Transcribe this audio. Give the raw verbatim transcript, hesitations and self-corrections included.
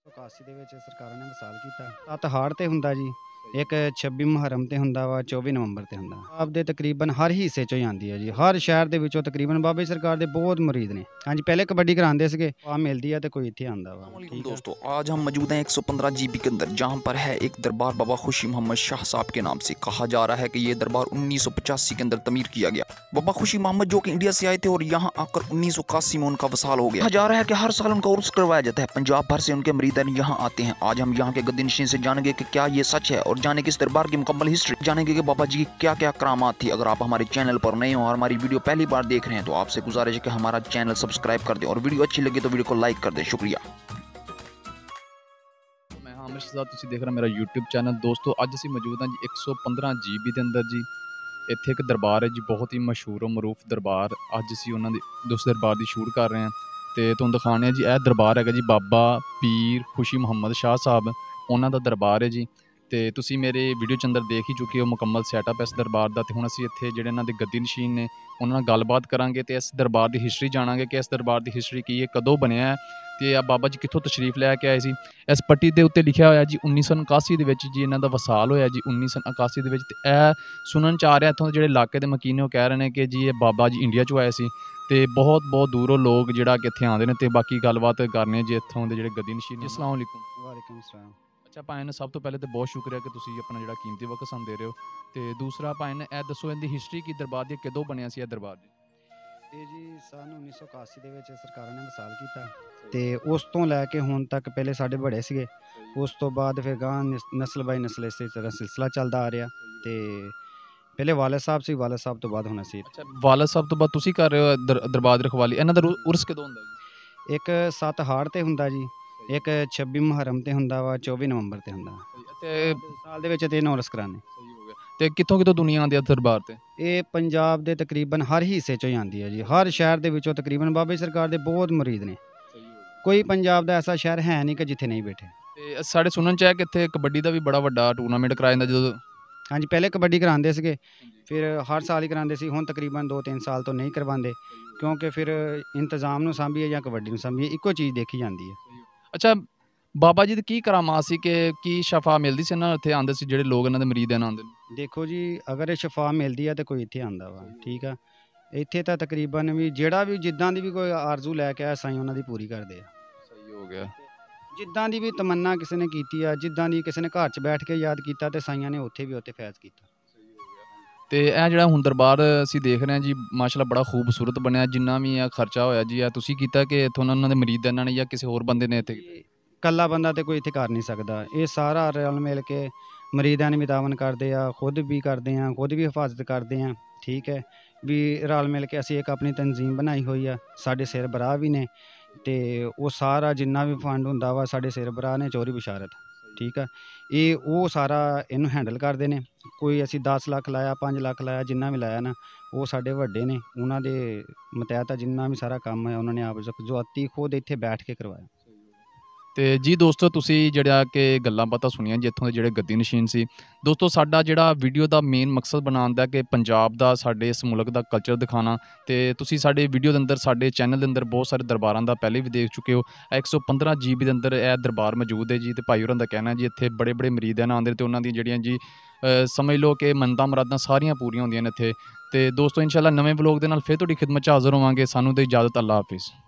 ਇਕਾਸੀ ਦੇ ਵਿੱਚ ਸਰਕਾਰਾਂ ਨੇ ਵਿਸਾਲ ਕੀਤਾ। ਸੱਤ ਹਾੜ ਤੇ ਹੁੰਦਾ ਜੀ, ਇੱਕ ਛੱਬੀ ਮੁਹੱਰਮ ਤੇ ਹੁੰਦਾ ਵਾ, ਚੌਵੀ ਨਵੰਬਰ ਤੇ ਹੁੰਦਾ। ਆਪ ਦੇ ਤਕਰੀਬਨ ਹਰ ਹਿੱਸੇ ਚੋਂ ਹੀ ਆਉਂਦੀ ਹੈ ਜੀ, ਹਰ ਸ਼ਹਿਰ ਦੇ ਵਿੱਚੋਂ ਤਕਰੀਬਨ ਬਾਬੇ ਸਰਕਾਰ ਦੇ ਬਹੁਤ मुरीद ने। हाँ जी, पहले कबड्डी कराते थे, वहाँ मिलती है तो कोई इतने आंदा वा। अस्सलामुअलैकुम दोस्तों, आज हम मौजूद हैं एक सौ पंद्रह जीबी के अंदर, जहां पर है एक दरबार बाबा खुशी मोहम्मद शाह साहब के नाम से। कहा जा रहा है कि ये दरबार उन्नीस सौ पचासी के अंदर तमीर किया गया। बाबा खुशी मोहम्मद जो कि इंडिया से आए थे और यहाँ आकर उन्नीस सौ इक्यासी में उनका वसाल हो गया। कहा जा रहा है कि हर साल उनका उर्स करवाया जाता है। पंजाब भर से उनके मुरीद यहाँ आते हैं। आज हम यहाँ के गद्दीनशीन से जानेंगे कि क्या ये सच है और जानेंगे इस दरबार की मुकम्मल हिस्ट्री, जानेंगे कि बाबा जी की क्या क्या करामात थी। अगर आप हमारे चैनल पर नए हो और हमारी वीडियो पहली बार देख रहे हैं तो आपसे गुजारिश है कि हमारा चैनल सब्सक्राइब कर दें और वीडियो अच्छी लगे तो वीडियो को लाइक कर दें। शुक्रिया। मैं हाँ अमर शहजाद, तुसीं देख रहे मेरा यूट्यूब चैनल। दोस्तों अज असीं मौजूद हाँ जी एक सौ पंद्रह जी बी के अंदर जी। इत्थे एक दरबार है जी, बहुत ही मशहूर और मरूफ दरबार। अज असीं उन्हां दी उस दरबार की शूट कर रहे हैं तो तुहानूं दिखाने जी। यह दरबार है जी बाबा पीर खुशी मुहम्मद शाह साहब, उन्हां दा दरबार है जी। तो तुसीं मेरे वीडियो च अंदर देख ही चुके हो मुकम्मल सैटअप इस दरबार का। तो हुण असीं इत्थे जिहड़े इन्हां दे गद्दी नशीन ने उन्हां नाल गलबात करांगे तो इस दरबार की हिस्ट्री जाणांगे कि इस दरबार की हिस्ट्री की है, कदों बनिया है तो आ बाबा जी कित्थों तशरीफ लैके आए सी। इस पट्टी के उत्ते लिखा होया जी उन्नीस सौ इक्यासी दे विच जी इन्हां दा वसाल होया जी उन्नीस सौ इक्यासी दे विच। ते यह सुनन च आ रहा इत्थों जिहड़े इलाके के मकीन ने कह रहे हैं कि जी ये बाबा जी इंडिया चों आए सी ते बहुत बहुत दूरों लोग जिहड़ा कि इत्थे आंदे ने। ते बाकी गलबात करने जी इत्थों दे जिहड़े गद्दी नशीन। अस्सलाम वालेकुम। वालेकुम सलाम। अच्छा भाई ने सब तो पहले तो बहुत शुक्रिया कि तुसीं अपना जिहड़ा कीमती वक्त सानूं दे रहे हो। तो दूसरा भाई ने यह दसो इहदी हिस्ट्री की दरबार दी कदों बनिया सी यह दरबार जी। ਇਹ ਜੀ ਸਨ ਉੱਨੀ ਸੌ ਇਕਾਸੀ ਦੇ ਵਿੱਚ ਸਰਕਾਰਾਂ ਨੇ ਵਿਸਾਲ ਕੀਤਾ ਤੇ ਉਸ ਤੋਂ ਲੈ ਕੇ ਹੁਣ ਤੱਕ ਪਹਿਲੇ ਸਾਡੇ ਬੜੇ ਸੀਗੇ, ਉਸ ਤੋਂ ਬਾਅਦ ਫਿਰ ਗਾਂ ਨਸਲ ਬਾਈ ਨਸਲ ਇਸੇ ਤਰ੍ਹਾਂ ਸਿਲਸਿਲਾ ਚੱਲਦਾ ਆ ਰਿਹਾ। ਤੇ ਪਹਿਲੇ ਵਾਲਦ ਸਾਹਿਬ ਸੀ, ਵਾਲਦ ਸਾਹਿਬ ਤੋਂ ਬਾਅਦ ਹੁਣ ਅਸੀਂ। ਅੱਛਾ, ਵਾਲਦ ਸਾਹਿਬ ਤੋਂ ਬਾਅਦ ਤੁਸੀਂ ਕਰ ਰਹੇ ਹੋ ਦਰ, ਦਰਬਾਰ ਦੀ ਰਖਵਾਲੀ। ਇਹਨਾਂ ਦਾ ਰੂ- ਉਰਸ ਕਦੋਂ ਹੁੰਦਾ ਜੀ? ਇੱਕ ਸੱਤ ਹਾੜ ਤੇ ਹੁੰਦਾ ਜੀ, ਇੱਕ ਛੱਬੀ ਮੁਹੱਰਮ ਤੇ ਹੁੰਦਾ ਵਾ, ਚੌਵੀ ਨਵੰਬਰ ਤੇ ਹੁੰਦਾ। ਤੇ ਸਾਲ ਦੇ ਵਿੱਚ ਤਿੰਨ ਉਰਸ ਕਰਾਣੇ। ਸਹੀ ਹੋ ਗਿਆ। ਤੇ ਕਿੱਥੋਂ ਕਿੱਥੋਂ ਦੁਨੀਆ ਆਉਂਦੀ ਹੈ ਦਰਬਾਰ ਤੇ? ਇਹ ਪੰਜਾਬ ਦੇ ਤਕਰੀਬਨ ਹਰ ਹਿੱਸੇ ਚੋਂ ਹੀ ਆਉਂਦੀ ਹੈ ਜੀ, ਹਰ ਸ਼ਹਿਰ ਦੇ ਵਿੱਚੋਂ ਤਕਰੀਬਨ ਬਾਬੇ ਸਰਕਾਰ ਦੇ ਬਹੁਤ ਮੁਰੀਦ ਨੇ। ਕੋਈ ਪੰਜਾਬ ਦਾ ਐਸਾ ਸ਼ਹਿਰ ਹੈ ਨਹੀਂ ਕਿ ਜਿੱਥੇ ਨਹੀਂ ਬੈਠੇ। ਤੇ ਸਾਡੇ ਸੁਣਨ ਚ ਆਇਆ ਕਿ ਇੱਥੇ ਕਬੱਡੀ ਦਾ ਵੀ ਬੜਾ ਵੱਡਾ ਟੂਰਨਾਮੈਂਟ ਕਰਾਇਆ ਜਾਂਦਾ ਜਦੋਂ। ਹਾਂਜੀ, ਪਹਿਲੇ ਕਬੱਡੀ ਕਰਾਉਂਦੇ ਸੀਗੇ, ਫਿਰ ਹਰ ਸਾਲ ਹੀ ਕਰਾਉਂਦੇ ਸੀ। ਹੁਣ ਤਕਰੀਬਨ ਦੋ ਤਿੰਨ ਸਾਲ ਤੋਂ ਨਹੀਂ ਕਰਵਾਉਂਦੇ ਕਿਉਂਕਿ ਫਿਰ ਇੰਤਜ਼ਾਮ ਨੂੰ ਸਾਂਭੀਏ ਜਾਂ ਕਬੱਡੀ ਨੂੰ ਸਾਂਭੀਏ, ਇੱਕੋ ਚੀਜ਼ ਦੇਖੀ ਜਾਂਦੀ ਹੈ। ਅੱਛਾ, ਬਾਬਾ ਜੀ ਦੀ ਕੀ ਕਰਾਮਾਤ ਸੀ ਕਿ ਕੀ ਸ਼ਫਾ ਮਿਲਦੀ ਸੀ ਇਹਨਾਂ ਨੂੰ? ਇੱਥੇ ਆਉਂਦੇ ਸੀ ਜਿਹੜੇ ਲੋਕ ਇਹਨਾਂ ਦੇ ਮਰੀਦ ਇਹਨਾਂ ਆਉਂਦੇ ਨੇ। ਦੇਖੋ ਜੀ, ਅਗਰ ਇਹ ਸ਼ਫਾ ਮਿਲਦੀ ਹੈ ਤਾਂ ਕੋਈ ਇੱਥੇ ਆਉਂਦਾ ਵਾ, ਠੀਕ ਆ। ਇੱਥੇ ਤਾਂ ਤਕਰੀਬਨ ਵੀ ਜਿਹੜਾ ਵੀ ਜਿੱਦਾਂ ਦੀ ਵੀ ਕੋਈ ਆਰਜ਼ੂ ਲੈ ਕੇ ਆਇਆ ਸਾਈਂ ਉਹਨਾਂ ਦੀ ਪੂਰੀ ਕਰਦੇ ਆ। ਸਹੀ ਹੋ ਗਿਆ। ਜਿੱਦਾਂ ਦੀ ਵੀ ਤਮੰਨਾ ਕਿਸੇ ਨੇ ਕੀਤੀ ਆ, ਜਿੱਦਾਂ ਦੀ ਕਿਸੇ ਨੇ ਘਰ 'ਚ ਬੈਠ ਕੇ ਯਾਦ ਕੀਤਾ ਤੇ ਸਾਈਆਂ ਨੇ ਉੱਥੇ ਵੀ ਉੱਥੇ ਫੈਜ਼ ਕੀਤਾ। ਤੇ ਇਹ ਜਿਹੜਾ ਹੁਣ ਦਰਬਾਰ ਅਸੀਂ ਦੇਖ ਰਹੇ ਹਾਂ ਜੀ, ਮਾਸ਼ਾਅੱਲਾ ਬੜਾ ਖੂਬਸੂਰਤ ਬਣਿਆ। ਜਿੰਨਾ ਵੀ ਇਹ ਖਰਚਾ ਹੋਇਆ ਜੀ ਇਹ ਤੁਸੀਂ ਕੀਤਾ ਕਿ ਇੱਥੋਂ ਉਹਨਾਂ ਦੇ ਮਰੀਦ ਇਹਨਾਂ ਨੇ ਜਾਂ ਕਿਸੇ ਹੋਰ ਬੰਦੇ ਨੇ ਇੱਥੇ? ਇਕੱਲਾ ਬੰਦਾ ਤੇ ਕੋਈ ਇੱਥੇ ਕਰ ਨਹੀਂ ਸਕਦਾ। ਇਹ ਸਾਰਾ ਰਲ ਮਿਲ ਕੇ ਮਰੀਜ਼ਾਂ ਨੇ ਮਿਤਾਵਨ ਕਰਦੇ ਆ, ਖੁਦ ਵੀ ਕਰਦੇ ਆ, ਖੁਦ ਵੀ ਹਿਫਾਜ਼ਤ ਕਰਦੇ ਆ, ਠੀਕ ਹੈ ਵੀ। ਰਲ ਮਿਲ ਕੇ ਅਸੀਂ ਇੱਕ ਆਪਣੀ ਤਨਜ਼ੀਮ ਬਣਾਈ ਹੋਈ ਆ, ਸਾਡੇ ਸਰਬਰਾਹ ਵੀ ਨੇ ਤੇ ਉਹ ਸਾਰਾ ਜਿੰਨਾ ਵੀ ਫੰਡ ਹੁੰਦਾ ਵਾ ਸਾਡੇ ਸਰਬਰਾਹ ਨੇ ਚੋਰੀ ਬਸ਼ਾਰਤ, ਠੀਕ ਆ। ਇਹ ਉਹ ਸਾਰਾ ਇਹਨੂੰ ਹੈਂਡਲ ਕਰਦੇ ਨੇ। ਕੋਈ ਅਸੀਂ ਦਸ ਲੱਖ ਲਾਇਆ, ਪੰਜ ਲੱਖ ਲਾਇਆ, ਜਿੰਨਾ ਵੀ ਲਾਇਆ ਨਾ ਉਹ ਸਾਡੇ ਵੱਡੇ ਨੇ, ਉਹਨਾਂ ਦੇ ਮਤਹਿਤ ਜਿੰਨਾ ਵੀ ਸਾਰਾ ਕੰਮ ਹੈ ਉਹਨਾਂ ਨੇ ਆਪ ਜ਼ੁਆਤੀ ਖੁਦ ਇੱਥੇ ਬੈਠ ਕੇ ਕਰਵਾਇਆ। ਤੇ ਜੀ ਦੋਸਤੋ ਤੁਸੀਂ ਜਿਹੜਾ ਕਿ ਗੱਲਾਂ ਬਾਤਾਂ ਸੁਣੀਆਂ ਜੀ ਇੱਥੋਂ ਦੇ ਜਿਹੜੇ ਗੱਦੀ ਨਸ਼ੀਨ ਸੀ। ਦੋਸਤੋ ਸਾਡਾ ਜਿਹੜਾ ਵੀਡੀਓ ਦਾ ਮੇਨ ਮਕਸਦ ਬਣਾਉਣ ਦਾ ਕਿ ਪੰਜਾਬ ਦਾ, ਸਾਡੇ ਇਸ ਮੁਲਕ ਦਾ ਕਲਚਰ ਦਿਖਾਉਣਾ। ਤੇ ਤੁਸੀਂ ਸਾਡੇ ਵੀਡੀਓ ਦੇ ਅੰਦਰ, ਸਾਡੇ ਚੈਨਲ ਦੇ ਅੰਦਰ ਬਹੁਤ ਸਾਰੇ ਦਰਬਾਰਾਂ ਦਾ ਪਹਿਲੇ ਵੀ ਦੇਖ ਚੁੱਕੇ ਹੋ। ਇੱਕ ਸੌ ਪੰਦਰਾਂ ਜੀ ਬੀ ਦੇ ਅੰਦਰ ਇਹ ਦਰਬਾਰ ਮੌਜੂਦ ਹੈ ਜੀ। ਤੇ ਭਾਈ ਹੋਰਾਂ ਦਾ ਕਹਿਣਾ ਜੀ ਇੱਥੇ ਬੜੇ ਬੜੇ ਮਰੀਦ ਹਨ ਆਉਂਦੇ ਤੇ ਉਹਨਾਂ ਦੀਆਂ ਜਿਹੜੀਆਂ ਜੀ ਸਮਝ ਲਓ ਕਿ ਮੰਨਤਾਂ ਮੁਰਾਦਾਂ ਸਾਰੀਆਂ ਪੂਰੀਆਂ ਹੁੰਦੀਆਂ ਨੇ ਇੱਥੇ। ਤੇ ਦੋਸਤੋ ਇੰਸ਼ਾਅੱਲਾ ਨਵੇਂ ਵਲੋਗ ਦੇ ਨਾਲ ਫਿਰ ਤੁਹਾਡੀ ਖਿਦਮਤ 'ਚ ਹਾਜ਼ਰ ਹੋਵਾਂਗੇ। ਸਾਨੂੰ ਦੇ ਇਜਾਜ਼ਤ, ਅੱਲਾ ਹਾਫਿਜ਼।